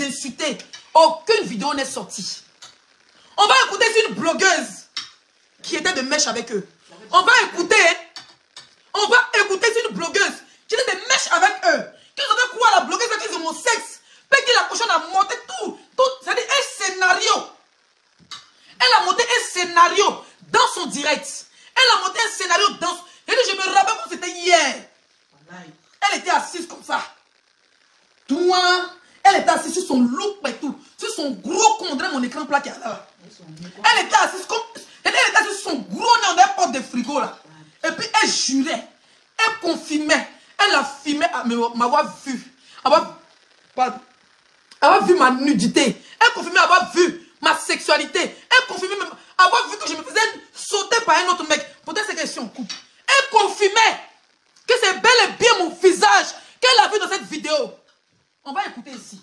insulter. Aucune vidéo n'est sortie. On va écouter une blogueuse qui était de mèche avec eux. On va écouter une blogueuse qui était de mèche avec eux. Qui savait quoi la blogueuse avec les homosexes. Puis la cochonne a monté tout. C'est-à-dire un scénario. Elle a monté un scénario dans son direct. Elle a monté un scénario dans... Je me rappelle quand c'était hier. Elle était assise comme ça. Toi, elle était assise sur son look et tout. Sur son gros con, on dirait mon écran plat qui est là. Elle était assise comme... Elle était assise sur son gros nez, on dirait porte de frigo là. Et puis elle jurait. Elle confirmait. Elle affirmait m'avoir vu. Avoir vu ma nudité. Elle confirmait avoir vu ma sexualité. Elle confirmait même avoir vu que je me faisais sauter par un autre mec. Peut-être c'est question coupe. Elle confirmait que c'est bel et bien mon visage qu'elle a vu dans cette vidéo. On va écouter ici.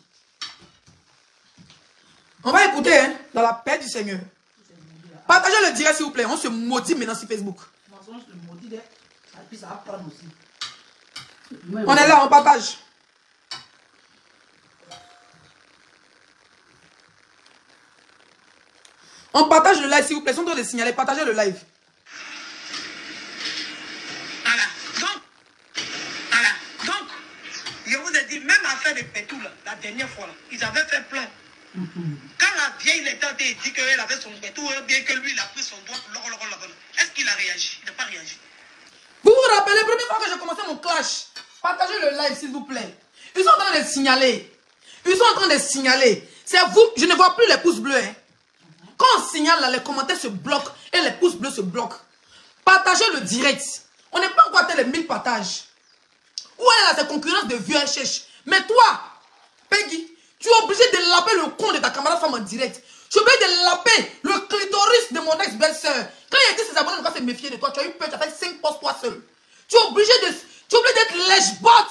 On va écouter hein, dans la paix du Seigneur. Partagez le direct s'il vous plaît. On se maudit maintenant sur Facebook. On est là, on partage. On partage le live s'il vous plaît. Ils sont en train de signaler. Partagez le live. Donc, je vous ai dit, même affaire de Pétou, la dernière fois, là, ils avaient fait plein. Quand la vieille l'état dit qu'elle avait son Pétou, bien que lui, il a pris son doigt pour est-ce qu'il a réagi? Il n'a pas réagi. Vous vous rappelez, la première fois que j'ai commencé mon clash, partagez le live s'il vous plaît. Ils sont en train de signaler. Ils sont en train de signaler. C'est vous, je ne vois plus les pouces bleus. Hein. Quand on signale, là, les commentaires se bloquent et les pouces bleus se bloquent. Partagez le direct. On n'est pas encore atteint les 1000 partages. Où est là cette concurrence de vieux cherche? Mais toi, Peggy, tu es obligé de laper le con de ta camarade femme en direct. Tu es obligé de laper le clitoris de mon ex-belle-sœur. Quand il a dit ses abonnés ne vont pas se méfier de toi, tu as eu peur, tu as fait 5 postes toi seul. Tu es obligé d'être lèche-bot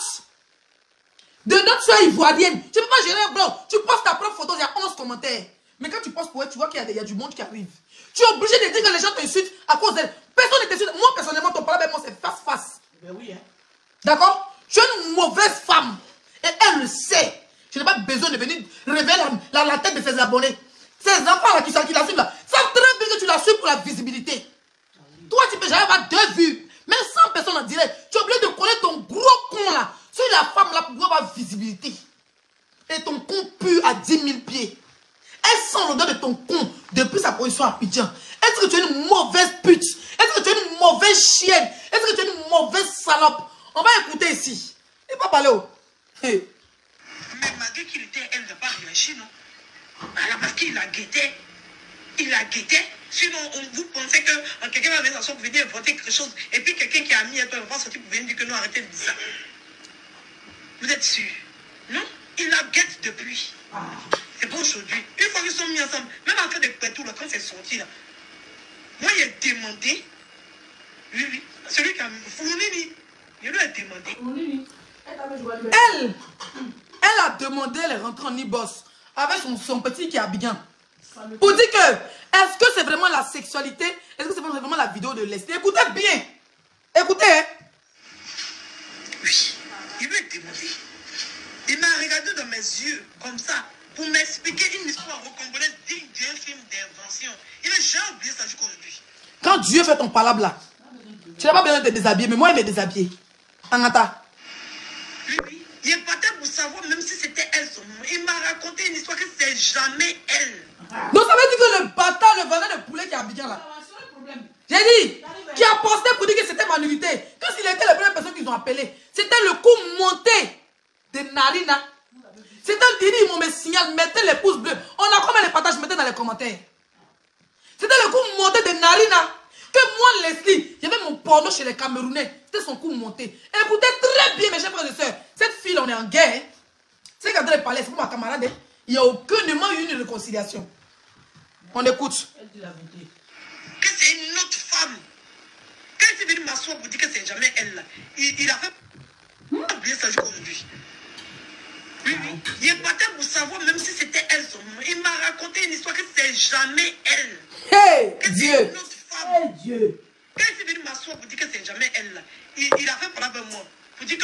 de notre soeur ivoirienne. Tu ne peux pas gérer un blog. Tu postes ta propre photo, il y a 11 commentaires. Mais quand tu postes pour elle, tu vois qu'il y a du monde qui arrive. Tu es obligé de dire que les gens t'insultent à cause d'elle. Personne ne t'insulte. Moi, personnellement, ton problème avec moi, c'est face-face. Ben oui, hein. D'accord? Tu es une mauvaise femme. Et elle le sait. Je n'ai pas besoin de venir révéler la tête de ses abonnés. Ces enfants-là qui la suivent là, savent très bien que tu la suis pour la visibilité. Toi, tu peux jamais avoir 2 vues. Même 100 personnes en direct. Tu es obligé de connaître ton gros con là. Sur la femme là pour pouvoir avoir visibilité. Et ton con pue à 10 000 pieds. Elle sent l'odeur de ton con depuis sa position à Abidjan. Est-ce que tu es une mauvaise pute? Est-ce que tu es une mauvaise chienne? Est-ce que tu es une mauvaise salope? On va écouter ici. Il va parler où? Hey. Mais malgré qu'il était, elle n'a pas réagi, non? Alors parce qu'il a guetté. Il a guetté. Sinon, vous pensez que quelqu'un va venir pour venir inventer quelque chose. Et puis quelqu'un qui a mis un peu, va sortir pour venir dire que non, arrêtez de dire ça. Vous êtes sûr? Non? Il la guette depuis. C'est bon aujourd'hui. Une fois qu'ils sont mis ensemble, même en fait de Pétou, là, quand c'est sorti, là, moi, il a demandé, lui, celui qui a Fournini, il lui a demandé. Elle a demandé, elle est rentrée en e-boss avec son petit qui est Abidjan. Pour dire que, est-ce que c'est vraiment la sexualité? Est-ce que c'est vraiment la vidéo de Leslie? Écoutez bien. Écoutez. Hein? Oui, il lui a demandé. Il m'a regardé dans mes yeux, comme ça, pour m'expliquer une histoire congolaise digne d'un film d'invention. Il n'a jamais oublié ça jusqu'aujourd'hui. Quand Dieu fait ton palabre là, tu n'as pas besoin de te déshabiller, mais moi, il me déshabiller. Angata. Oui, il est parti pour savoir, même si c'était elle son nom. Il m'a raconté une histoire que c'est jamais elle. Donc ça veut dire que le bâtard, le vendeur de poulet qui est Abidjan là, j'ai dit, qui a posté pour dire que c'était ma nullité. Quand il était la première personne qu'ils ont appelé, c'était le coup monté de Narina. C'était un délire, ils m'ont mis signal, mettez les pouces bleus. On a combien de partages, mettez dans les commentaires. C'était le coup monté de Narina. Que moi, Leslie, j'avais mon porno chez les Camerounais. C'était son coup monté. Écoutez très bien, mes chers frères et sœurs. Cette fille, on est en guerre. Hein. C'est quand elle parlait, c'est pour ma camarade. Hein. Il n'y a aucunement eu une réconciliation. On écoute. Elle dit la vérité. Que c'est une autre femme. Quand il est venu m'asseoir pour dire que c'est jamais elle là, il a fait oublier ça jusqu'aujourd'hui. Oui, oui. Il est parti pour savoir même si c'était elle son nom. Il m'a raconté une histoire que c'est jamais elle. Hey, que Dieu. c'est une autre femme. Hey, Dieu. Quand il est venu m'asseoir pour dire que c'est jamais elle là, il a fait parler avec moi. Pour dire que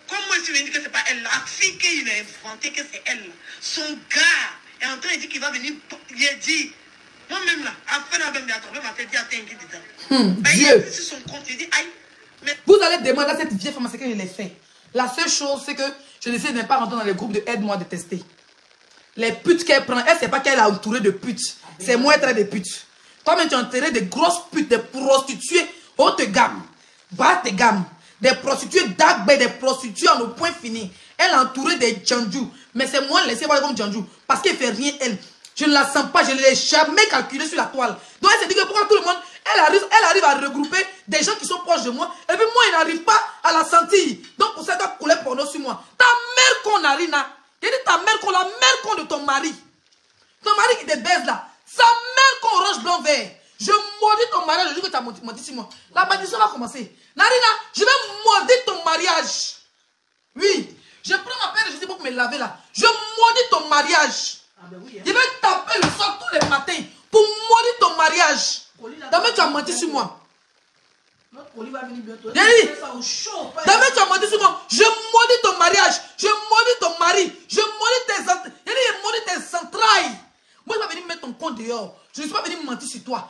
Comment est-ce qu'il dit que c'est pas elle? La fille qu'il a inventé que c'est elle. Son gars est en train de dire qu'il va venir. Il a dit, moi-même là, après la même, il a trouvé ma tête, il a t'inquiète dedans. Il a vu sur son compte, il dit, aïe. Mais... Vous allez demander à cette vieille femme ce que je l'ai fait. La seule chose, c'est que je décide de ne pas rentrer dans les groupes de aide-moi à détester. Les putes qu'elle prend, elle ne sait pas qu'elle a entouré de putes. C'est moi être des putes. Toi-même, tu as enterré des grosses putes, des prostituées haute gamme, basse gamme, des prostituées dark, des prostituées en au point fini. Elle a entouré des djandjou. Mais c'est moi laissé voir comme djandjou. Parce qu'elle ne fait rien, elle. Je ne la sens pas, je ne l'ai jamais calculé sur la toile. Donc elle s'est dit que pourquoi tout le monde, elle arrive à regrouper des gens qui sont proches de moi. Et puis moi, il n'arrive pas à la sentir. Donc pour ça, elle doit couler porno sur moi. Ta mère qu'on a Rina. J'ai dit ta mère qu'on, la mère qu'on de ton mari. Ton mari qui te baise là. Sa mère qu'on orange blanc vert. Je maudis ton mariage, je dis que tu as menti sur moi. La malédiction va commencer. Narina, je vais maudire ton mariage. Oui. Je prends ma paire de chaussures pour me laver là. Je maudis ton mariage. Ah ben oui, hein. Je vais taper le sol tous les matins pour maudire ton mariage. Demain, tu as menti sur moi. Notre colis va venir bientôt. Demain, tu as menti sur moi. Je maudis ton mariage. Je maudis ton mari. Je maudis tes entrailles. Je maudis tes entrailles. Moi, je vais venir mettre ton compte dehors. Je ne suis pas venu mentir sur toi.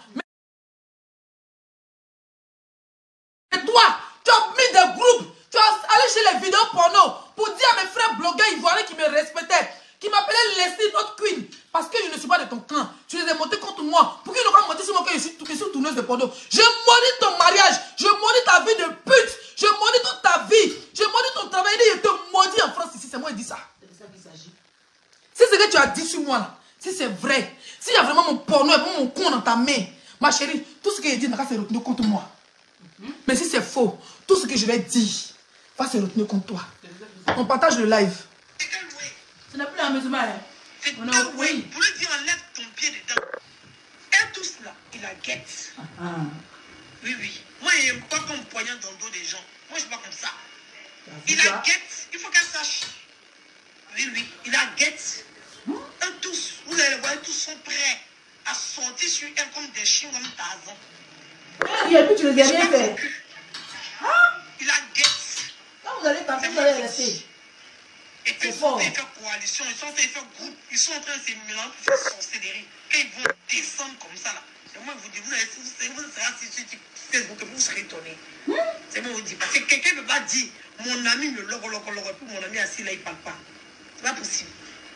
Mais toi, tu as mis des groupes. Tu as allé chez les vidéos porno pour dire à mes frères blogueurs ivoiriens qui me respectaient, qui m'appelaient Leslie Notre Queen. Parce que je ne suis pas de ton camp. Tu les as montés contre moi. Pour qu'ils n'ont pas monté sur moi que je suis tourneuse de porno. Je maudis ton mariage. Je maudis ta vie de pute. Je maudis toute ta vie. Je maudis ton travail. Il te maudit en France ici. C'est moi qui dis ça. C'est de ça qu'il s'agit. Si c'est ce que tu as dit sur moi là, si c'est vrai, s'il y a vraiment mon porno et mon con dans ta main, ma chérie, tout ce que je dis n'a qu'à se retenir contre moi. Mais si c'est faux, tout ce que je vais dire va se retenir contre toi. On partage le live. Ce n'est plus amusement. Hein. On a oui. Pour lui dire, enlève ton pied dedans. Et tout cela, il la guette. Oui, oui. Moi, il n'aime pas qu'on me poignarde dans le dos des gens. Moi, je ne suis pas comme ça. Il la guette. Il faut qu'elle sache. Oui, oui. Il la guette. Eux tous, vous allez voir, tous sont prêts à sortir sur elle comme des chiens, comme Tarzan. Et puis tu ne les as rien fait. Il la guette. Quand vous allez partir, vous allez rester. Et puis ils sont en train de faire coalition, ils sont en train de faire groupe, ils sont en train de se mélanger, faire sorcellerie. Quand ils vont descendre comme ça là, et moi je vous dis, vous serez assis sur Facebook et vous serez étonnés. C'est moi je vous dis, parce que quelqu'un ne peut pas dire, mon ami me logo, puis mon ami assis là, il ne parle pas. C'est pas possible.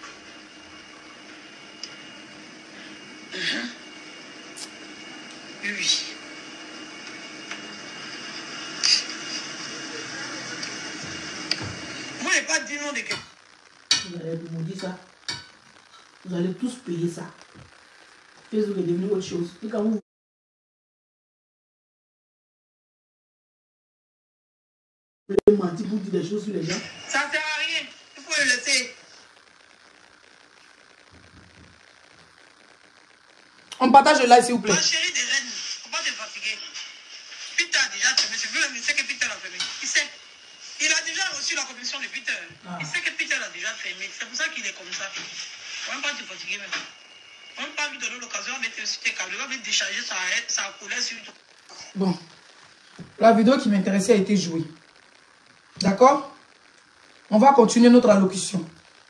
Oui. Moi, je n'ai pas dit non de quelqu'un. Vous allez vous dire ça. Vous allez tous payer ça. Facebook est devenu autre chose. Et quand vous voulez mentir pour dire des choses sur les gens. Ça ne sert à rien. Il faut le laisser. On partage le live, s'il vous plaît. Ma chérie de reine, faut pas te fatiguer. Peter a déjà fait, je veux le que Peter a fait. Il sait. Il a déjà reçu la commission de Peter. Il sait que Peter a déjà fait, mais c'est pour ça qu'il est comme ça. On ne va pas te fatiguer même. On ne va pas lui donner l'occasion de te sur tes câbles. Il va venir décharger sa colère sur toi. Bon. La vidéo qui m'intéressait a été jouée. D'accord? On va continuer notre allocution.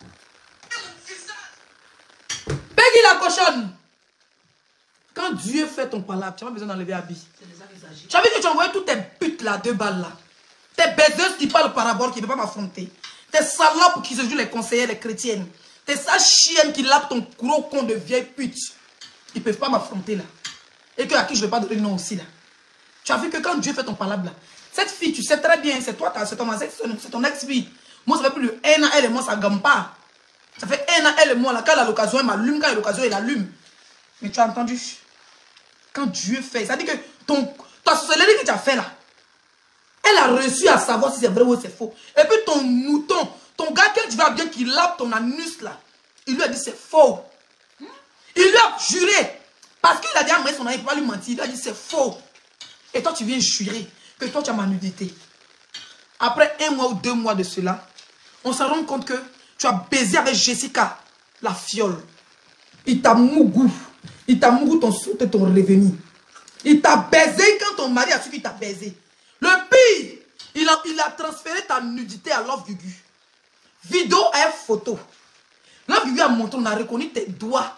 Peggy la cochonne! Quand Dieu fait ton palabre, tu n'as pas besoin d'enlever habit. C'est de ça qu'il s'agit. Tu as vu que tu as envoyé toutes tes putes là, 2 balles là. Tes baiseuses qui parlent par rapport, qui ne peuvent pas m'affronter. Tes salopes qui se jouent les conseillères, les chrétiennes. Tes sales chiennes qui lapent ton gros con de vieille pute. Ils ne peuvent pas m'affronter là. Et que à qui je ne vais pas donner le nom aussi là. Tu as vu que quand Dieu fait ton palabre là, cette fille, tu sais très bien, c'est toi, c'est ton ex-fille. Moi, ça fait plus de 1 an, elle et moi, ça ne gamme pas. Ça fait 1 an, elle et moi, là, quand elle a l'occasion, elle m'allume, quand elle a l'occasion, elle allume. Mais tu as entendu? Quand Dieu fait, ça dit que ta sorcellerie que tu as fait là, elle a réussi à savoir si c'est vrai ou c'est faux. Et puis ton mouton, ton gars que tu vas bien qu'il lave ton anus là, il lui a dit c'est faux. Il lui a juré. Parce qu'il a dit à moi son ami, il ne peut pas lui mentir. Il lui a dit c'est faux. Et toi tu viens jurer que toi tu as ma nudité. Après 1 mois ou 2 mois de cela, on se rend compte que tu as baisé avec Jessica, la fiole. Il t'a mougou. Il t'a mougou ton soute et ton revenu. Il t'a baisé quand ton mari a su qu'il t'a baisé. Le pire, Il a transféré ta nudité à Love Gugu. Vidéo et photo. Love Gugu a montré, on a reconnu tes doigts.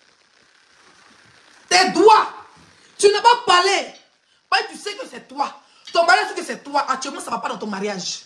Tes doigts. Tu n'as pas parlé. Tu sais que c'est toi. Ton mari sait que c'est toi. Actuellement, ça ne va pas dans ton mariage.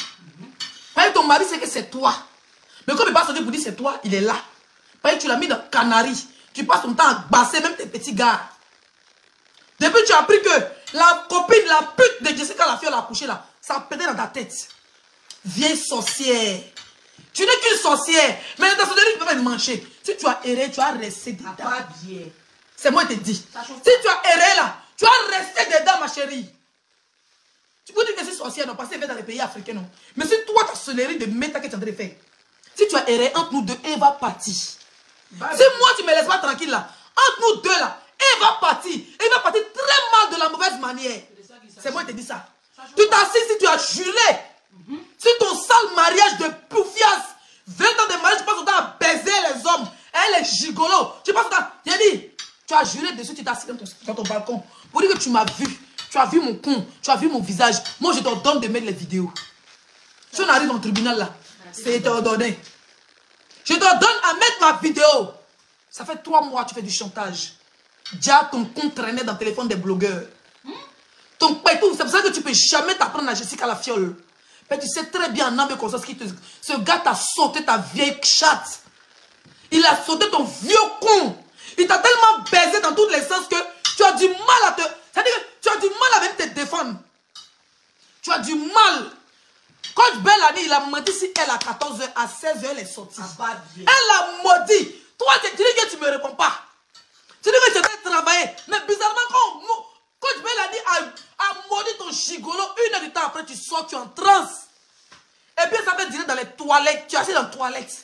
Ton mari sait que c'est toi. Mais comme il passe pour dire c'est toi, il est là. Tu l'as mis dans Canaries. Tu passes ton temps à basser même tes petits gars. Depuis que tu as appris que la copine, la pute de Jessica la fille a accouché là, ça a pété dans ta tête. Vieille sorcière. Tu n'es qu'une sorcière. Mais dans ce dernier, tu peux pas te manger. Si tu as erré, tu as resté dedans. C'est moi qui te dis. Si tu as erré là, tu as resté dedans, ma chérie. Tu peux dire que c'est sorcière, non, parce que c'est dans les pays africains, non. Mais si toi, tu as sonnerie de méta que tu as en train de faire, si tu as erré entre nous deux, elle va partir. Si moi, tu ne me laisses pas tranquille là, entre nous deux là, elle va partir. Elle va partir très mal de la mauvaise manière. C'est moi qui te dis ça. Tu t'assises si tu as juré. Si ton sale mariage de poufias, 20 ans de mariage, tu passes ton temps à baiser les hommes. Elle est gigolo. Tu passes ton temps. J'ai dit, tu as juré dessus, tu t'assises dans ton balcon. Pour dire que tu m'as vu. Tu as vu mon con. Tu as vu mon visage. Moi, je t'ordonne de mettre les vidéos. Si on arrive dans le tribunal là, c'est ordonné. Je t'ordonne à mettre ma vidéo. Ça fait 3 mois que tu fais du chantage. Déjà, ton compte traînait dans le téléphone des blogueurs. Ton pétou, c'est pour ça que tu ne peux jamais t'apprendre à Jessica la fiole. Mais tu sais très bien en âme et conscience ce gars t'a sauté ta vieille chatte. Il a sauté ton vieux con. Il t'a tellement baisé dans tous les sens que tu as du mal à te... C'est-à-dire que tu as du mal à même te défendre. Tu as du mal. Coach Bellani, il a menti si elle a 14 h, à 16 h, elle est sortie. Elle a maudit. Toi, tu dis que tu ne me réponds pas. Tu dis que je vais travailler. Mais bizarrement, quand Coach Bellani a maudit ton gigolo, 1 heure du temps après, tu sors, tu es en transe. Et puis, ça fait dire dans les toilettes. Tu es assis dans les toilettes.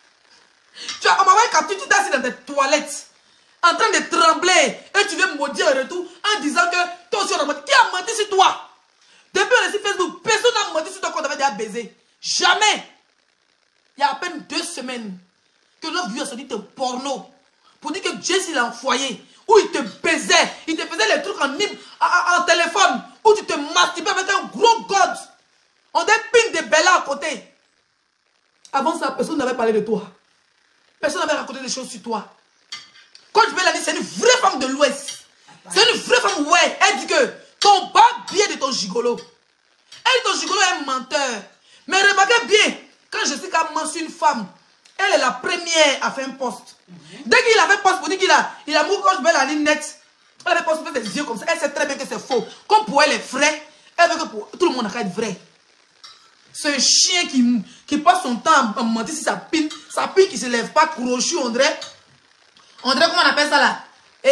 On m'a envoyé quand tu es assis dans tes toilettes, en train de trembler. Et tu viens maudire en retour en disant que toi aussi, on a menti. Qui a menti sur toi? Depuis le site Facebook, personne n'a menti sur toi qu'on avait déjà baisé. Jamais. Il y a à peine 2 semaines que l'homme a sorti de porno pour dire que Jess il a un foyer où il te baisait, il te faisait les trucs en téléphone, où tu te masturbais avec un gros god. On a ping de Bella à côté. Avant ça, personne n'avait parlé de toi. Personne n'avait raconté des choses sur toi. Coach Bellani, c'est une vraie femme de l'Ouest. C'est une vraie femme, ouais. Elle dit que ton bas bien de ton gigolo. Elle dit ton gigolo est un menteur. Mais remarquez bien, quand je sais qu'elle mentionne une femme, elle est la première à faire un poste. Dès qu'il avait poste pour dire qu'il a mis Coach Bellani net, elle avait poste pour faire des yeux comme ça. Elle sait très bien que c'est faux. Comme pour elle est vrai, elle veut que pour tout le monde a être vrai. C'est un chien qui passe son temps à mentir sur sa pine qui ne se lève pas, crochu, on dirait comment on appelle ça là,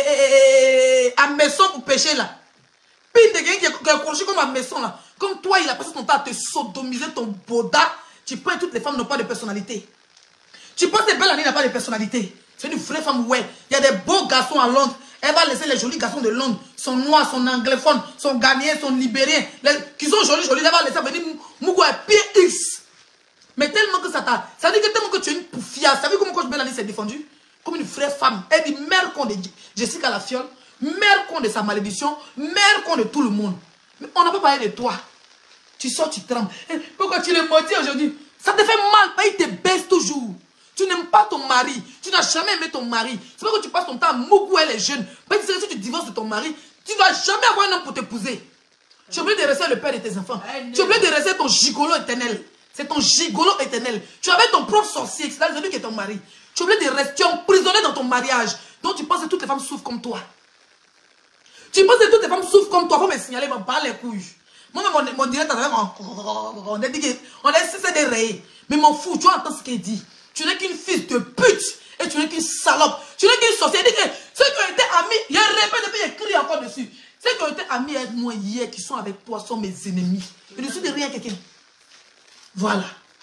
à maison pour pêcher là. Pine de quelqu'un qui est crochu comme à maison là. Comme toi, il a passé son temps à te sodomiser ton boda. Tu penses que toutes les femmes n'ont pas de personnalité. Tu penses que Bellani n'a pas de personnalité. C'est une vraie femme, ouais. Il y a des beaux garçons à Londres. Elle va laisser les jolis garçons de Londres, son noir, son anglophone, son ghanéen, son libérien, qui sont jolis, elle va laisser venir Mougoué, PX. Mais tellement que ça t'a. Ça dit que tellement que tu es une poufia. Ça veut comment Coach Bellani s'est défendue? Comme une vraie femme. Elle dit mère con de Jessica la fiole, mère con de sa malédiction, mère con de tout le monde. Mais on n'a pas parlé de toi. Tu sors, tu trembles. Pourquoi tu le maudis aujourd'hui? Ça te fait mal, mais il te baisse toujours. Tu n'aimes pas ton mari. Tu n'as jamais aimé ton mari. C'est pas que tu passes ton temps à Mougou, elle est jeune. Parce que si tu divorces de ton mari, tu ne vas jamais avoir un homme pour t'épouser. Tu oublies de rester le père de tes enfants. Tu oublies de rester ton gigolo éternel. C'est ton gigolo éternel. Tu avais ton propre sorcier, c'est celui qui est ton mari. Tu oublies de rester emprisonné dans ton mariage. Donc tu penses que toutes les femmes souffrent comme toi. Tu penses que toutes les femmes souffrent comme toi. Faut me signaler, m'en parle les couilles. Moi, mon directeur, on a dit qu'on a cessé de rayer. Mais m'en fous, tu entends ce qu'il dit. Tu n'es qu'une fille de pute. Et tu n'es qu'une salope. Tu n'es qu'une sorcière. Il dit que ceux qui ont été amis, il répète et puis il crie encore dessus. Ceux qui ont été amis avec moi hier, qui sont avec toi, sont mes ennemis. Je ne suis de rien quelqu'un. Voilà.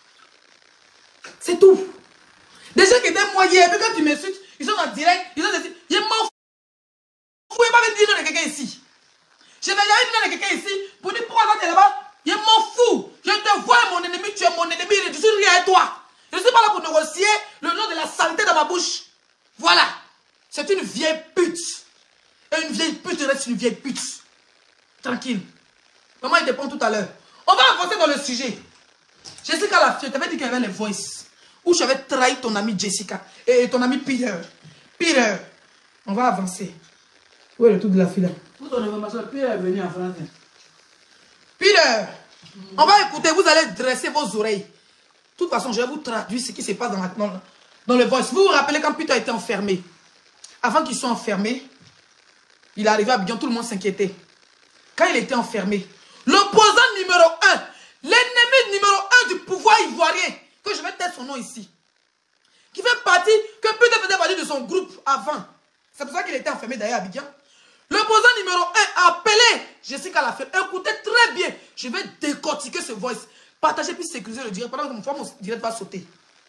C'est tout. Des gens qui étaient moi hier, puis quand tu m'insultes, ils sont en direct, ils ont dit, je m'en fous. Vous ne pouvez pas me dire de quelqu'un ici. Je vais aller dire de quelqu'un ici pour dire pourquoi tu es là-bas. Je m'en fous. Je te vois mon ennemi, tu es mon ennemi, je suis rien à toi. Je ne suis pas là pour négocier le nom de la saleté dans ma bouche. Voilà. C'est une vieille pute. Et une vieille pute reste une vieille pute. Tranquille. Maman, il dépend tout à l'heure. On va avancer dans le sujet. Jessica la fille, tu avais dit qu'il y avait les voices. Où tu avais trahi ton ami Jessica et ton ami Peter. Peter, on va avancer. Où est le tout de la fille là? Pour ton information, Peter est venu en France. Peter, on va écouter, vous allez dresser vos oreilles. De toute façon, je vais vous traduire ce qui se passe dans le voice. Vous vous rappelez quand Peter était enfermé? Avant qu'il soit enfermé, il est arrivé à Abidjan, tout le monde s'inquiétait. Quand il était enfermé, l'opposant numéro 1, l'ennemi numéro 1 du pouvoir ivoirien, que je vais taire son nom ici, qui fait partie, que Peter faisait partie de son groupe avant. C'est pour ça qu'il était enfermé d'ailleurs à Abidjan. L'opposant numéro 1 a appelé Jessica Lafayette. Écoutez très bien, je vais décortiquer ce voice. Partagez puis sécuriser le direct pendant que mon direct va sauter.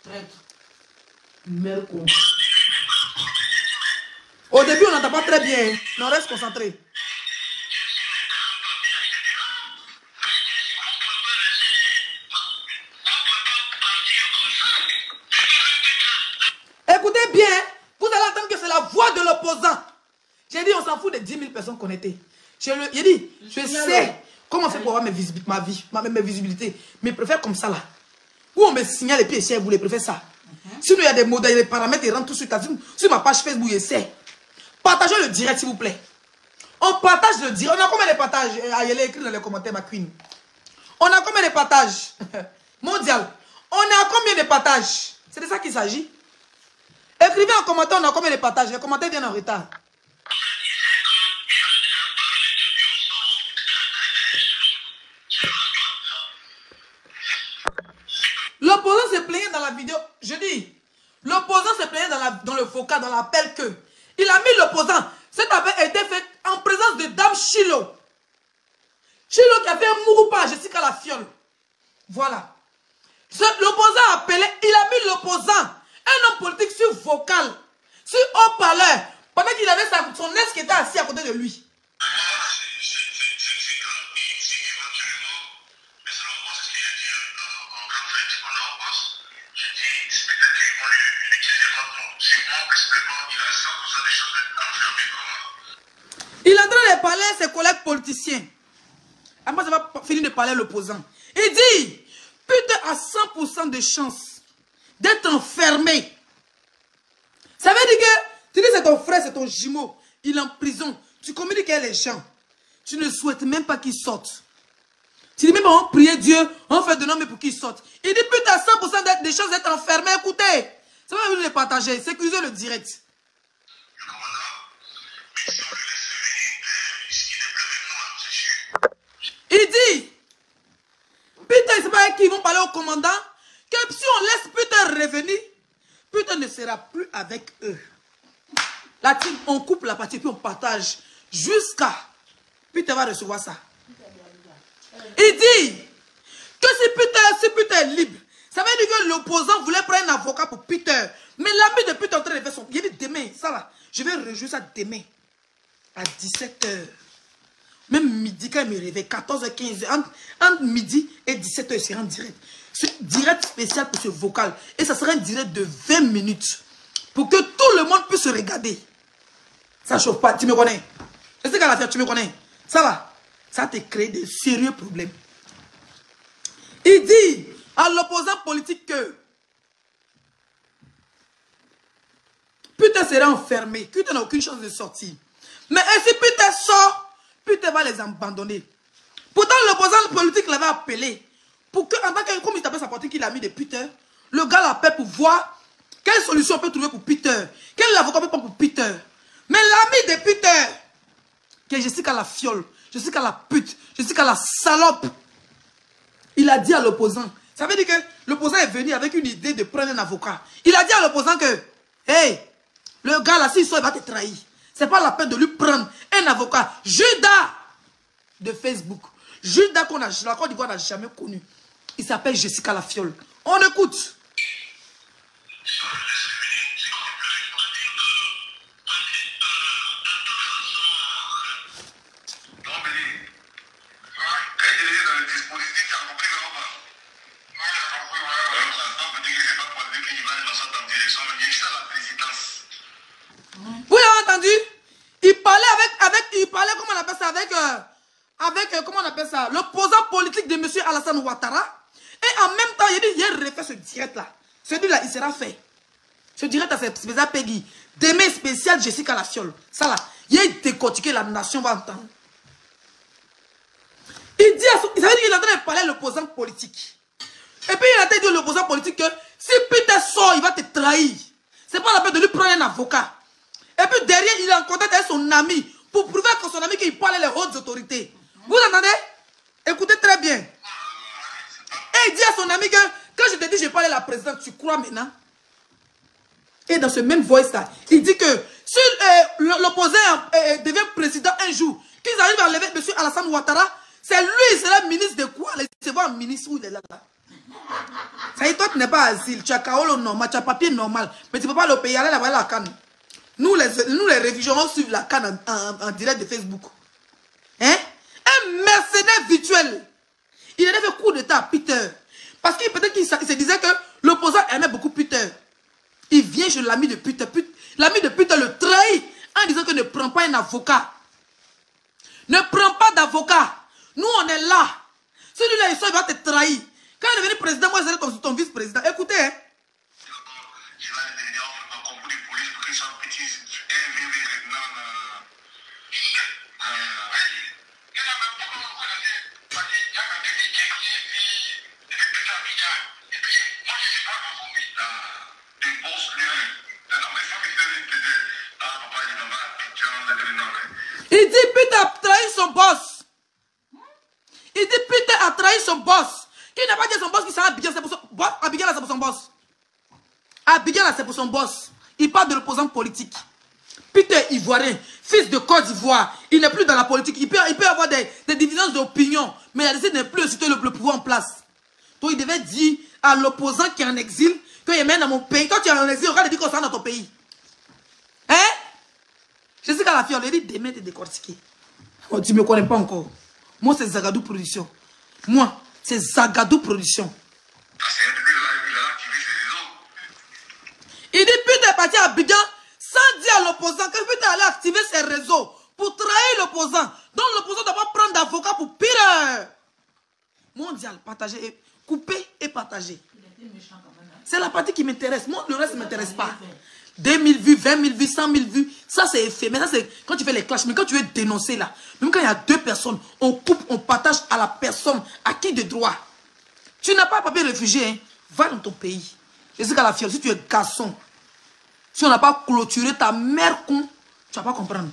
Merco. Au début, on n'entend pas très bien, mais on reste concentré. Écoutez bien, vous allez entendre que c'est la voix de l'opposant. J'ai dit, on s'en fout des 10 000 personnes connectées. J'ai dit, je sais comment faire pour avoir mes visibilités. Mais je préfère comme ça là. Où on me signale et puis essaie, vous les préférez ça. Sinon, il y a des modèles, il y a des paramètres, ils rentrent tout de suite sur ma page Facebook, essaie. Partagez le direct, s'il vous plaît. On partage le direct. On a combien de partages? Ayele, écrit dans les commentaires, ma queen. On a combien de partages? Mondial. On a combien de partages? C'est de ça qu'il s'agit. Écrivez en commentaire, on a combien de partages? Les commentaires viennent en retard. L'opposant se plaignait dans la vidéo. Je dis, l'opposant se plaignait dans le vocal, dans l'appel que. Il a mis l'opposant. Cet appel a été fait en présence de Dame Chilo. Chilo qui a fait un mouvement à Jessica la fiole. Voilà. L'opposant a appelé, il a mis l'opposant, un homme politique sur vocal, sur haut-parleur, pendant qu'il avait son ex qui était assis à côté de lui. Il est en train de parler à ses collègues politiciens. Après, ça va finir de parler à l'opposant. Il dit, Peter a 100% de chance d'être enfermé. Ça veut dire que, tu dis c'est ton frère, c'est ton jumeau. Il est en prison. Tu communiques avec les gens. Tu ne souhaites même pas qu'il sorte. Tu dis même, on prie Dieu, on fait de nom pour qu'il sorte. Il dit, Peter a 100% de chance d'être enfermé. Écoutez, ça va venir le partager. Sécurisez le direct. Il dit, Peter, c'est pas qu'ils vont parler au commandant, que si on laisse Peter revenir, Peter ne sera plus avec eux. La team, on coupe la partie, puis on partage jusqu'à Peter va recevoir ça. Il dit que si Peter est libre, ça veut dire que l'opposant voulait prendre un avocat pour Peter. Mais l'ami de Peter est en train de faire son... Il dit demain, ça va, je vais rejouer ça demain à 17h. Même midi, quand il me réveille, 14h15, entre midi et 17h, il sera en direct. C'est direct spécial pour ce vocal. Et ça sera un direct de 20 minutes. Pour que tout le monde puisse se regarder. Ça ne chauffe pas, tu me connais. Je sais qu'à la fin, tu me connais. Ça va. Ça te crée de sérieux problèmes. Il dit à l'opposant politique que Peter sera enfermé. Peter n'a aucune chance de sortir. Mais si Peter sort, Peter va les abandonner. Pourtant, l'opposant politique l'avait appelé. Pour que, en tant que, comme il t'appelle sa partie qu'il a mis de Peter, le gars l'appelle pour voir quelle solution on peut trouver pour Peter. Quel avocat peut prendre pour Peter. Mais l'ami de Peter, qui est Jessica la fiole, Jessica la pute, Jessica la salope, il a dit à l'opposant. Ça veut dire que l'opposant est venu avec une idée de prendre un avocat. Il a dit à l'opposant que, hey, le gars là, s'il sort, il va te trahir. C'est pas la peine de lui prendre un avocat. Judas de Facebook. Judas qu'on a, la Côte d'Ivoire n'a jamais connu. Il s'appelle Jessica la fiole. On écoute. Vous l'avez entendu? Il parlait comment on appelle ça, avec comment on appelle ça, l'opposant politique de M. Alassane Ouattara. Et en même temps, il dit, il refait ce direct-là. Celui-là, il sera fait. Ce direct-là, c'est spécial Peggy. Demain spécial Jessica Lafiole. Ça là, il a décortiqué, la nation va entendre. Il dit, ça veut dire qu'il est en train de parler à l'opposant politique. Et puis il a dit à l'opposant politique que si Peter sort, il va te trahir. C'est pas la peine de lui prendre un avocat. Et puis derrière, il est en contact avec son ami pour prouver que son ami qu'il parle les hautes autorités. Vous entendez? Écoutez très bien. Et il dit à son ami que quand je te dis je parle à la présidente, tu crois maintenant? Et dans ce même voice-là, il dit que si l'opposant devient président un jour, qu'ils arrivent à enlever M. Alassane Ouattara, c'est lui, il sera ministre de quoi? C'est voir un ministre où il est là. Ça y est, toi tu n'es pas asile, tu as Kaolo normal, tu as papier normal, mais tu ne peux pas le payer, allez là-bas la canne. Nous les réfugiés, on suit la canne en direct de Facebook. Hein? Un mercenaire virtuel. Il avait fait coup d'état à Peter. Parce qu'il peut-être qu'il se disait que l'opposant aimait beaucoup Peter. Il vient chez l'ami de Peter. L'ami de Peter le trahit en disant que ne prends pas un avocat. Ne prends pas d'avocat. Nous, on est là. Celui-là, il va te trahir. Quand il est devenu président, moi, je serai ton vice-président. Écoutez, hein. Il dit Peter a trahi son boss. Il dit Peter a trahi son boss. Qui n'a pas dit à son boss qu'il s'est Abidjan, c'est pour son boss. Abidjan là, c'est pour son boss. Abidjan là, c'est pour son boss. Il parle de l'opposant politique. Peter Ivoirien, fils de Côte d'Ivoire, il n'est plus dans la politique. Il peut avoir des dividendes d'opinion, mais il a décidé de ne plus inciter le pouvoir en place. Donc il devait dire à l'opposant qui est en exil qu'il est même dans mon pays. Quand tu es en exil, regarde, il dit qu'on sera dans ton pays. Hein? Je sais qu'à la fille, on lui dit demain de décortiquer. Oh, tu ne me connais pas encore. Moi, c'est Zagadou Production. Moi, c'est Zagadou Production. Il dit Peter est parti à Abidjan sans dire à l'opposant que Peter allait activer ses réseaux pour trahir l'opposant. Donc l'opposant ne doit pas prendre d'avocat pour pire. Mondial, partager, et couper et partager. C'est la partie qui m'intéresse. Moi, le reste ne m'intéresse pas. 2000 vues, 20 000 vues, 100 000 vues, ça c'est effet. Mais ça c'est quand tu fais les clashs. Mais quand tu veux dénoncer là, même quand il y a deux personnes, on coupe, on partage à la personne, à qui de droit. Tu n'as pas papier réfugié, hein? Va dans ton pays. Je sais qu'à la fiole, si tu es garçon, si on n'a pas clôturé ta mère con, tu ne vas pas comprendre.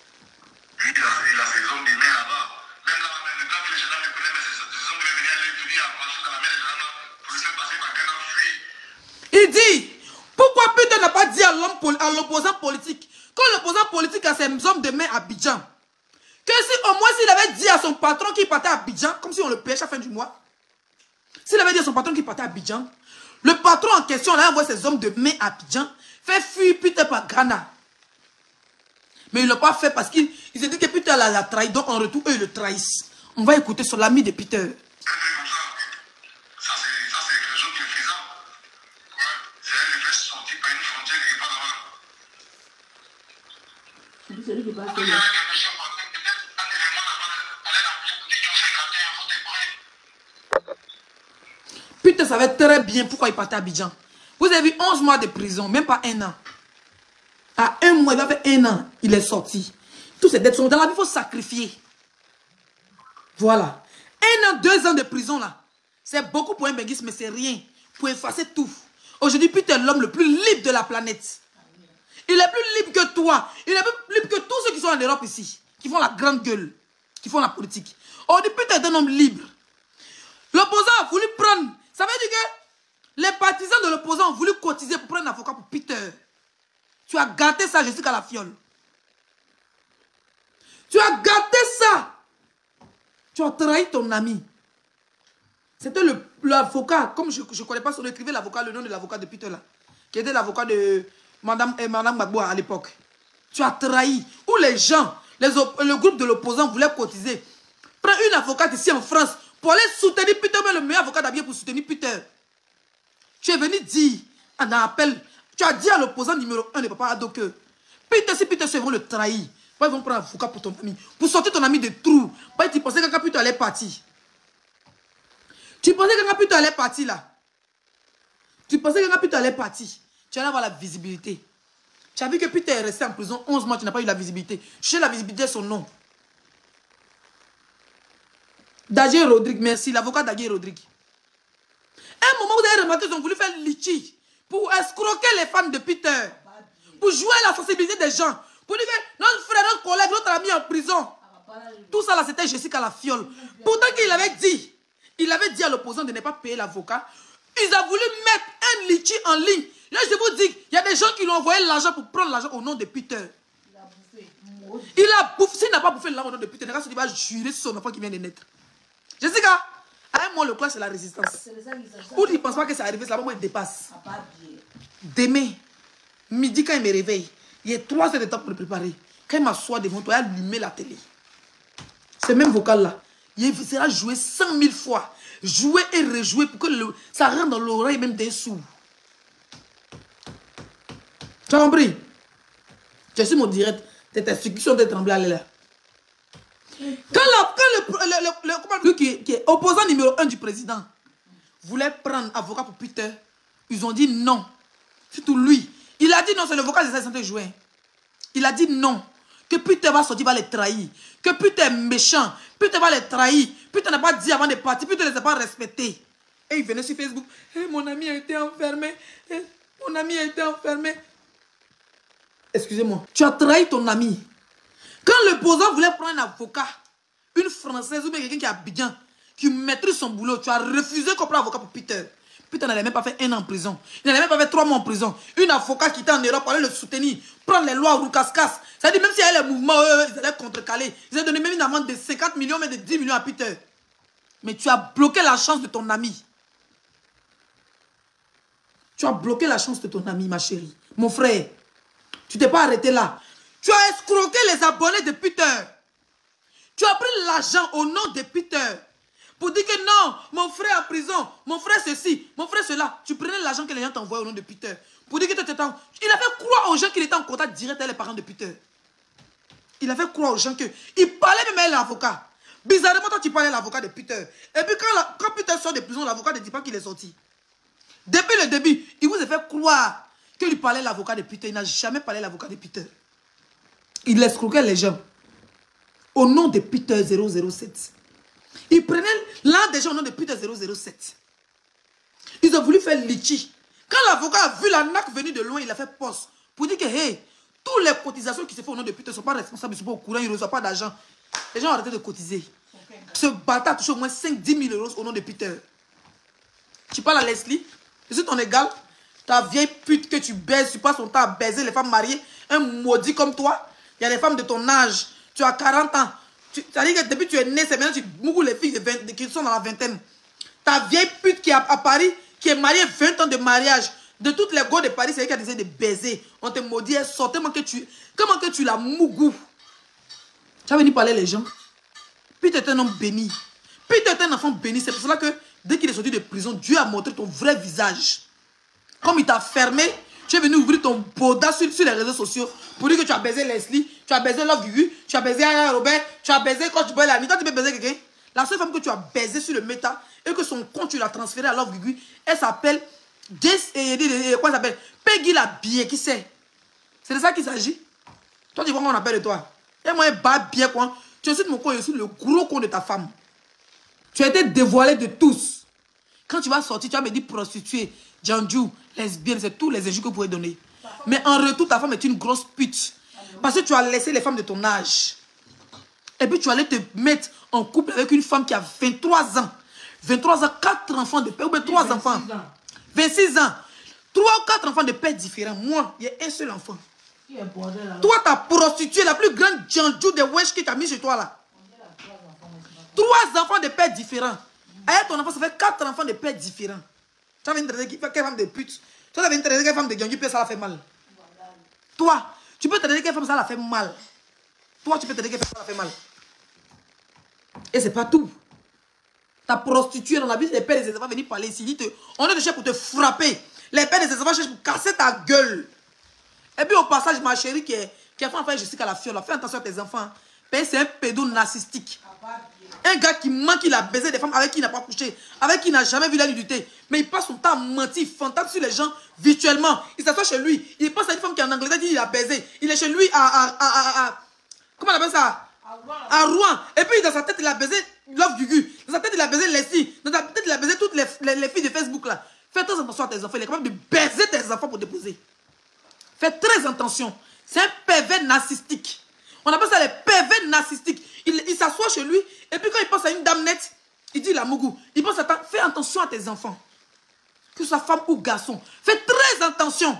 Il dit, pourquoi Peter n'a pas dit à l'opposant politique, quand l'opposant politique a ses hommes de main à Abidjan, que si au moins s'il avait dit à son patron qu'il partait à Abidjan, comme si on le pêche à la fin du mois, s'il avait dit à son patron qu'il partait à Abidjan, le patron en question, là, envoie ses hommes de main à Abidjan, fait fuir Peter par Ghana. Mais il ne l'a pas fait parce qu'il s'est dit que Peter l'a trahi, donc en retour, eux, ils le trahissent. On va écouter sur l'ami de Peter. Celui qui passe là. Peter savait très bien pourquoi il partait à Abidjan. Vous avez vu 11 mois de prison, même pas un an. À un mois, il va faire un an, il est sorti. Tous ces dettes sont dans la vie, il faut sacrifier. Voilà. 1 an, 2 ans de prison là. C'est beaucoup pour un benguiste, mais c'est rien. Pour effacer tout. Aujourd'hui, Peter est l'homme le plus libre de la planète. Il est plus libre que toi. Il est plus libre que tous ceux qui sont en Europe ici. Qui font la grande gueule. Qui font la politique. Aujourd'hui, Peter est un homme libre. L'opposant a voulu prendre. Ça veut dire que les partisans de l'opposant ont voulu cotiser pour prendre un avocat pour Peter. Tu as gâté ça, je suis qu'à la fiole. Tu as gâté ça. Tu as trahi ton ami. C'était l'avocat, comme je ne connais pas son écrivain, l'avocat, le nom de l'avocat de Peter là. Qui était l'avocat de Madame Gbagbo à l'époque. Tu as trahi. Où les gens, le groupe de l'opposant voulait cotiser. Prends une avocate ici en France pour aller soutenir Peter, mais le meilleur avocat d'habillé pour soutenir Peter. Tu es venu dire, en appel, tu as dit à l'opposant numéro 1 de Papa Ado que Peter, si Peter se veut le trahir, Ils vont prendre un avocat pour ton ami. Pour sortir ton ami de trou. Tu pensais qu'un Peter allait partir. Tu pensais qu'un Peter allait partir là. Tu pensais qu'un Peter allait partir. Tu allais avoir la visibilité. Tu as vu que Peter est resté en prison 11 mois, tu n'as pas eu la visibilité. Tu cherches la visibilité de son nom. Daguerre Rodrigue, merci. L'avocat Daguerre Rodrigue. Un moment, vous avez remarqué qu'ils ont voulu faire litchi pour escroquer les femmes de Peter. Pour jouer à la sensibilité des gens. Pour dire que notre frère, notre collègue, notre ami en prison. Tout ça là, c'était Jessica la fiole. Pourtant qu'il avait dit à l'opposant de ne pas payer l'avocat. Ils ont voulu mettre un litchi en ligne. Là, je vous dis, il y a des gens qui lui ont envoyé l'argent pour prendre l'argent au nom de Peter. Il a bouffé. S'il n'a pas bouffé l'argent au nom de Peter, il va jurer sur son enfant qui vient de naître. Jessica, à un moment, le clash, c'est la résistance. Ou tu ne penses pas que c'est arrivé, c'est là-bas où il dépasse. Demain, midi, quand il me réveille, il y a 3 heures de temps pour le préparer. Quand il m'assoit devant toi, il a allumé la télé. Ce même vocal-là, il sera joué 100 000 fois. Jouer et rejouer pour que ça rentre dans l'oreille même d'un sourd. Tu as compris? Tu suis mon direct. Tes testicules de trembler là. Quand le qui est opposant numéro 1 du président voulait prendre avocat pour Peter, ils ont dit non. Surtout lui. Il a dit non, c'est le vocal de sa santé joué. Il a dit non. Que Peter va sortir, va les trahir. Que Peter est méchant. Peter va les trahir. Peter n'a pas dit avant de partir. Peter ne les a pas respectés. Et il venait sur Facebook. Hey, mon ami a été enfermé. Hey, mon ami a été enfermé. Excusez-moi. Tu as trahi ton ami. Quand l'opposant voulait prendre un avocat, une Française ou bien quelqu'un qui est à Abidjan, qui maîtrise son boulot, tu as refusé qu'on prenne un avocat pour Peter. Peter n'allait même pas faire 1 an en prison. Il n'allait même pas faire 3 mois en prison. Une avocat qui était en Europe pour aller le soutenir, prendre les lois roucas-cas. C'est-à-dire même s'il y avait les mouvements, ils allaient contrecaler. Ils allaient donné même une amende de 50 millions, mais de 10 millions à Peter. Mais tu as bloqué la chance de ton ami. Tu as bloqué la chance de ton ami, ma chérie. Mon frère, tu t'es pas arrêté là. Tu as escroqué les abonnés de Peter. Tu as pris l'argent au nom de Peter. Pour dire que non, mon frère en prison, mon frère ceci, mon frère cela. Tu prenais l'argent que les gens t'envoyaient au nom de Peter. Pour dire que tu étais en... Il a fait croire aux gens qu'il était en contact direct avec les parents de Peter. Il a fait croire aux gens qu'il parlait même avec l'avocat. Bizarrement, toi, tu parlais à l'avocat de Peter. Et puis quand Peter sort de prison, l'avocat ne dit pas qu'il est sorti. Depuis le début, il vous a fait croire qu'il parlait à l'avocat de Peter. Il n'a jamais parlé à l'avocat de Peter. Il escroquait les gens. Au nom de Peter 007. Ils prenaient l'un des gens au nom de Peter 007. Ils ont voulu faire litchi. Quand l'avocat a vu la NAC venir de loin, il a fait poste. Pour dire que, hey, toutes les cotisations qui se font au nom de Peter ne sont pas responsables, ils ne sont pas au courant, ils ne reçoivent pas d'argent. Les gens ont arrêté de cotiser. Ce bâtard touche au moins 5-10 000 euros au nom de Peter. Tu parles à Leslie, je suis ton égal. Ta vieille pute que tu baises, tu passes ton temps à baiser les femmes mariées. Un maudit comme toi. Il y a des femmes de ton âge. Tu as 40 ans. C'est-à-dire que depuis que tu es né, c'est maintenant que tu beaucoup les filles qui sont dans la vingtaine. Ta vieille pute qui est à Paris, qui est mariée 20 ans de mariage. De toutes les go de Paris, c'est elle qui a décidé de baiser. On te maudit, elle sort tellement que tu... Comment que tu la mougou. Tu as venu parler les gens. Puis tu es un homme béni. Puis tu es un enfant béni. C'est pour cela que dès qu'il est sorti de prison, Dieu a montré ton vrai visage. Comme il t'a fermé, tu es venu ouvrir ton boda sur les réseaux sociaux pour dire que tu as baisé Leslie, tu as baisé Love Gugu, tu as baisé Aya Robert, tu as baisé Coach Boy Lani. Toi, tu peux baiser quelqu'un. La seule femme que tu as baisé sur le méta et que son compte, tu l'as transféré à Love Gugu, elle s'appelle quoi s'appelle Peggy la bien, qui sait? C'est de ça qu'il s'agit. Toi, tu vois comment on appelle de toi. Et moi, bien quoi. Tu es aussi mon con, je suis le gros con de ta femme. Tu as été dévoilé de tous. Quand tu vas sortir, tu vas me dire prostituée, Janju, lesbienne, c'est tous les injures que vous pouvez donner. Mais en retour, ta femme est une grosse pute. Parce que tu as laissé les femmes de ton âge. Et puis tu allais te mettre en couple avec une femme qui a 23 ans. 23 ans, 4 enfants de père, ou bien 3 enfants. 26 ans. 3 ou 4 enfants de pères différents. Moi, il y a un seul enfant. Toi, ta prostituée, la plus grande Janju de Wesh qui t'a mis chez toi là. 3 enfants de pères différents. Avec ton enfant, ça fait 4 enfants de pères différents. Tu as une traiter quelle femme de pute. Tu as une traiter quelle femme de Janju, ça la fait mal. Toi, tu peux te dire quelle femme ça la fait mal. Toi, tu peux te dire quelle femme ça la fait mal. Et c'est pas tout. Ta prostituée dans la vie des pères et des enfants venir parler ici. On est de chercher pour te frapper. Les pères et des enfants cherchent pour casser ta gueule. Et puis au passage, ma chérie qui qui a fait enfin Jessica la fiole. Fais attention à tes enfants. Hein. C'est un pédo narcissique. Un gars qui ment qu'il a baisé des femmes avec qui il n'a pas couché, avec qui il n'a jamais vu la nudité. Mais il passe son temps à mentir, fantasme sur les gens virtuellement. Il s'assoit chez lui. Il pense à une femme qui est en Angleterre, il a baisé. Il est chez lui comment on appelle ça? À Rouen. Et puis dans sa tête, il a baisé Love Gugu. Dans sa tête, il a baisé Leslie. Dans sa tête, il a baisé toutes les filles de Facebook là. Fais très attention à tes enfants. Il est capable de baiser tes enfants pour déposer. Fais très attention. C'est un pervers narcissique. On appelle ça les pervers narcissiques. Il s'assoit chez lui et puis quand il pense à une dame nette, il dit la mougou. Il pense à fais attention à tes enfants. Que ce soit femme ou garçon. Fais très attention.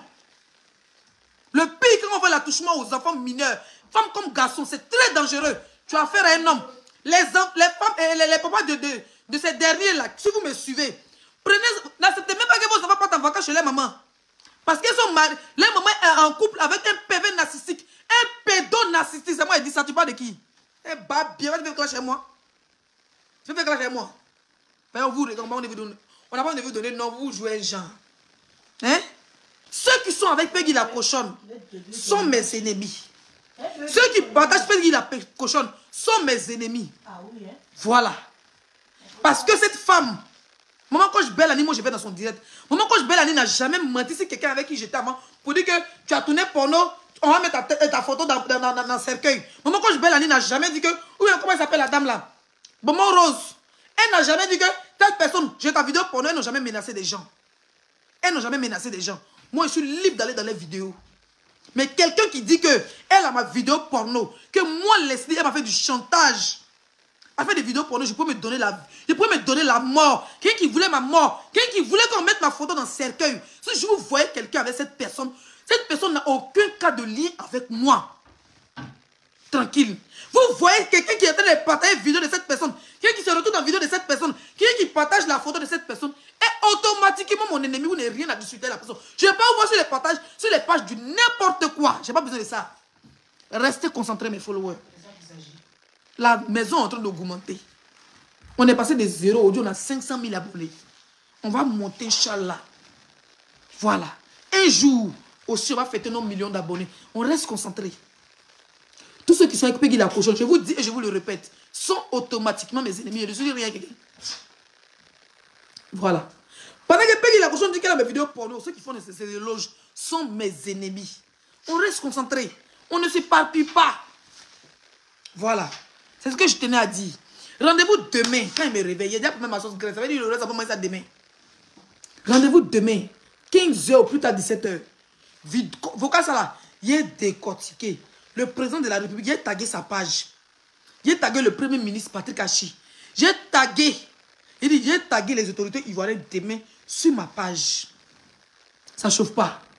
Le pire quand on fait l'attouchement aux enfants mineurs, femmes comme garçons, c'est très dangereux. Tu as affaire à un homme. Les femmes et les papas de ces derniers-là, si vous me suivez, n'acceptez même pas que vos enfants partent en vacances chez les mamans. Parce qu'ils sont mariés. Les mamans sont en couple avec un pervers narcissique. Un pédo narcissique. C'est moi, il dit ça, tu parles de qui? Eh bah bien, tu fais quoi chez moi? Tu fais quoi chez moi? Ben, on n'a pas envie de vous donner non, vous jouez un genre. Hein? Ceux qui sont avec Peggy la cochonne sont mes ennemis. Ceux qui partagent Peggy la cochonne sont mes ennemis. Voilà. Parce que cette femme, maman Coach Bellani, moi je vais dans son direct. Maman Coach Bellani n'a jamais menti sur quelqu'un avec qui j'étais avant pour dire que tu as tourné porno, on va mettre ta photo dans le cercueil. Maman Coach Bellani n'a jamais dit que, ou bien comment elle s'appelle la dame là? Maman Rose. Elle n'a jamais dit que telle personne, j'ai ta vidéo porno, elles n'ont jamais menacé des gens. Elles n'ont jamais menacé des gens. Moi je suis libre d'aller dans les vidéos. Mais quelqu'un qui dit que elle a ma vidéo porno, que moi Leslie, elle m'a fait du chantage. Elle fait des vidéos porno, je peux me donner la mort. Quelqu'un qui voulait ma mort, quelqu'un qui voulait qu'on mette ma photo dans le cercueil. Si je vous voyais quelqu'un avec cette personne n'a aucun cas de lien avec moi. Tranquille. Vous voyez quelqu'un qui est en train de partager une vidéo de cette personne, quelqu'un qui se retrouve dans la vidéo de cette personne, quelqu'un qui partage la photo de cette personne, et automatiquement mon ennemi, vous n'avez rien à discuter avec la personne. Je ne vais pas vous voir sur les partages, sur les pages du n'importe quoi. Je n'ai pas besoin de ça. Restez concentrés, mes followers. La maison est en train d'augmenter. On est passé de 0, aujourd'hui on a 500 000 abonnés. On va monter, Inch'Allah. Voilà. Un jour, aussi on va fêter nos millions d'abonnés. On reste concentré. Tous ceux qui sont avec Peggy la cochonne, je vous dis et je vous le répète, sont automatiquement mes ennemis. Je ne suis rien à quelqu'un. Voilà. Pendant que Peggy la cochonne dit qu'elle a mes vidéos porno, ceux qui font ces éloges sont mes ennemis. On reste concentré. On ne s'éparpille pas. Voilà. C'est ce que je tenais à dire. Rendez-vous demain, quand il me réveille. Il y a déjà même ma sauce graisse. Ça veut dire le reste, ça va commencer à demain. Rendez-vous demain, 15h ou plus tard 17h. Vocal ça là, il est décortiqué. Le président de la République, il a tagué sa page. Il a tagué le premier ministre Patrick Hachi. J'ai tagué. Il dit, j'ai tagué les autorités ivoiriennes demain sur ma page. Ça ne chauffe pas.